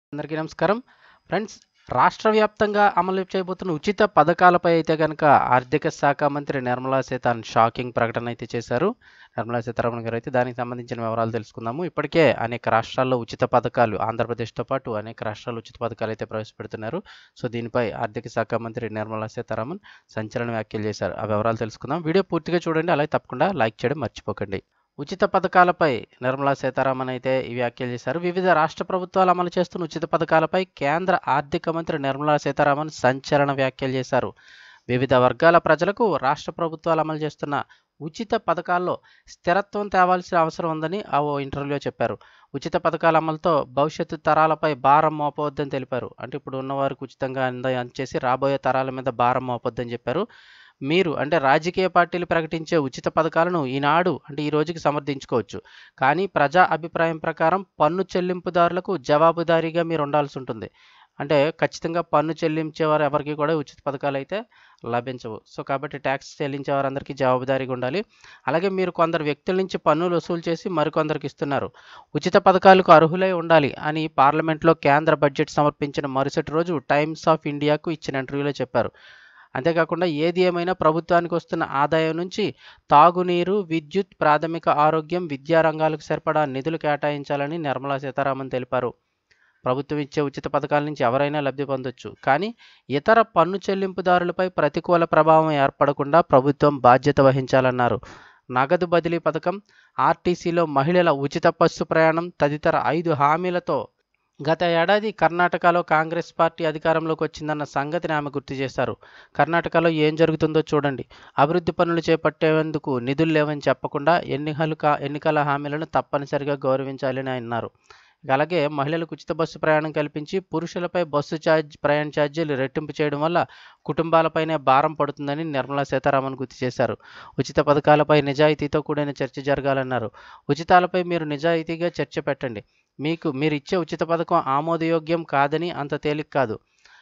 అందరికీ నమస్కారం ఫ్రెండ్స్. రాష్ట్ర వ్యాప్తంగా అమలు చేయబోతున్న ఉచిత పథకాలపై అయితే కనుక ఆర్థిక శాఖ మంత్రి నిర్మలా సీతారామన్ షాకింగ్ ప్రకటన అయితే చేశారు. నిర్మలా సీతారామన్ గారు అయితే దానికి సంబంధించిన వివరాలు తెలుసుకుందాము. ఇప్పటికే అనేక రాష్ట్రాల్లో ఉచిత పథకాలు, ఆంధ్రప్రదేశ్తో పాటు అనేక రాష్ట్రాలు ఉచిత పథకాలు అయితే ప్రవేశపెడుతున్నారు. సో దీనిపై ఆర్థిక శాఖ మంత్రి నిర్మలా సీతారామన్ సంచలన వ్యాఖ్యలు చేశారు. ఆ వివరాలు తెలుసుకుందాం. వీడియో పూర్తిగా చూడండి, అలాగే తప్పకుండా లైక్ చేయడం మర్చిపోకండి. ఉచిత పథకాలపై నిర్మలా సీతారామన్ అయితే ఈ వ్యాఖ్యలు చేశారు. వివిధ రాష్ట్ర ప్రభుత్వాలు అమలు చేస్తున్న ఉచిత పథకాలపై కేంద్ర ఆర్థిక మంత్రి నిర్మలా సీతారామన్ సంచలన వ్యాఖ్యలు చేశారు. వివిధ వర్గాల ప్రజలకు రాష్ట్ర ప్రభుత్వాలు అమలు చేస్తున్న ఉచిత పథకాల్లో స్థిరత్వం తేవాల్సిన అవసరం ఉందని ఓ ఇంటర్వ్యూలో చెప్పారు. ఉచిత పథకాల అమలుతో భవిష్యత్తు తరాలపై భారం మోపవద్దని తెలిపారు. అంటే ఇప్పుడు ఉన్నవారికి ఉచితంగా అందచేసి రాబోయే తరాల మీద భారం మోపొద్దని చెప్పారు. మీరు అంటే రాజకీయ పార్టీలు ప్రకటించే ఉచిత పథకాలను ఈనాడు అంటే ఈ రోజుకి సమర్థించుకోవచ్చు. కానీ ప్రజా అభిప్రాయం ప్రకారం పన్ను చెల్లింపుదారులకు జవాబుదారీగా మీరు ఉండాల్సి ఉంటుంది. అంటే ఖచ్చితంగా పన్ను చెల్లించేవారు ఎవరికి కూడా ఉచిత పథకాలు అయితే లభించవు. సో కాబట్టి ట్యాక్స్ చెల్లించే వారందరికీ జవాబుదారీగా ఉండాలి. అలాగే మీరు కొందరు వ్యక్తుల నుంచి పన్నులు వసూలు చేసి మరికొందరికి ఇస్తున్నారు. ఉచిత పథకాలకు అర్హులై ఉండాలి అని పార్లమెంట్లో కేంద్ర బడ్జెట్ సమర్పించిన మరుసటి రోజు టైమ్స్ ఆఫ్ ఇండియాకు ఇచ్చిన ఇంటర్వ్యూలో చెప్పారు. అంతేకాకుండా ఏది ఏమైనా ప్రభుత్వానికి వస్తున్న ఆదాయం నుంచి తాగునీరు, విద్యుత్, ప్రాథమిక ఆరోగ్యం, విద్యా రంగాలకు సరిపడా నిధులు కేటాయించాలని నిర్మలా సీతారామన్ తెలిపారు. ప్రభుత్వం ఇచ్చే ఉచిత పథకాల నుంచి ఎవరైనా లబ్ధి పొందొచ్చు, కానీ ఇతర పన్ను చెల్లింపుదారులపై ప్రతికూల ప్రభావం ఏర్పడకుండా ప్రభుత్వం బాధ్యత వహించాలన్నారు. నగదు బదిలీ పథకం, ఆర్టీసీలో మహిళల ఉచిత బస్సు ప్రయాణం తదితర 5 హామీలతో గత ఏడాది కర్ణాటకలో కాంగ్రెస్ పార్టీ అధికారంలోకి వచ్చిందన్న సంగతిని ఆమె గుర్తు చేశారు. కర్ణాటకలో ఏం జరుగుతుందో చూడండి. అభివృద్ధి పనులు చేపట్టేందుకు నిధులు లేవని చెప్పకుండా ఎన్నికల హామీలను తప్పనిసరిగా గౌరవించాలని అన్నారు. అలాగే మహిళలకు ఉచిత బస్సు ప్రయాణం కల్పించి పురుషులపై ప్రయాణ ఛార్జీలు రెట్టింపు చేయడం వల్ల కుటుంబాలపైనే భారం పడుతుందని నిర్మలా సీతారామన్ గుర్తు చేశారు. ఉచిత పథకాలపై నిజాయితీతో కూడిన చర్చ జరగాలన్నారు. ఉచితాలపై మీరు నిజాయితీగా చర్చ పెట్టండి. మీరు ఇచ్చే ఉచిత పథకం ఆమోదయోగ్యం కాదని అంత తేలిక కాదు.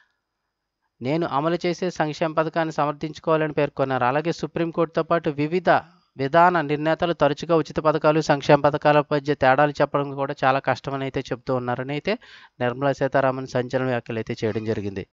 నేను అమలు చేసే సంక్షేమ పథకాన్ని సమర్థించుకోవాలని పేర్కొన్నారు. అలాగే సుప్రీంకోర్టుతో పాటు వివిధ విధాన నిర్ణేతలు తరచుగా ఉచిత పథకాలు, సంక్షేమ పథకాల మధ్య తేడాలు చెప్పడం కూడా చాలా కష్టమని అయితే చెప్తూ ఉన్నారని అయితే నిర్మలా సీతారామన్ సంచలన వ్యాఖ్యలు అయితే చేయడం జరిగింది.